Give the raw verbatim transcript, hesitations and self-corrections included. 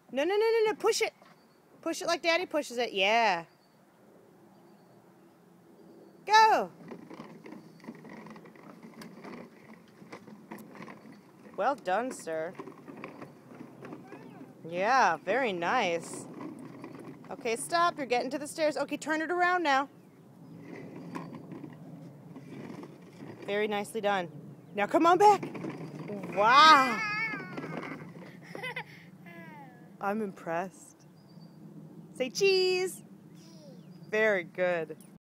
No, no, no, no, no. Push it. Push it like Daddy pushes it. Yeah. Go. Well done, sir. Yeah, very nice. Okay, stop. You're getting to the stairs. Okay, turn it around now. Very nicely done. Now come on back. Wow. I'm impressed. Say cheese. Very good.